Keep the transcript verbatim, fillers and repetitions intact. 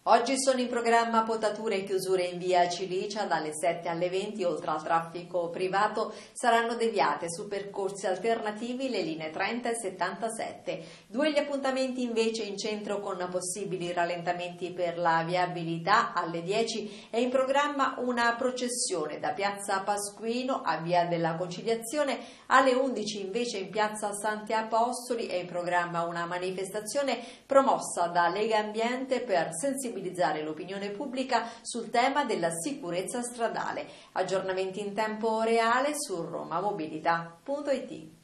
Oggi sono in programma potature e chiusure in via Cilicia dalle sette alle venti. Oltre al traffico privato saranno deviate su percorsi alternativi le linee trenta e settantasette. Due gli appuntamenti invece in centro con possibili rallentamenti per la viabilità. Alle dieci è in programma una processione da piazza Pasquino a via della Conciliazione. Alle undici invece in piazza Santi Apostoli è in programma una manifestazione promossa da Lega Ambiente per sensibilizzare l'opinione pubblica sul tema della sicurezza stradale. Aggiornamenti in tempo reale su romamobilità punto it.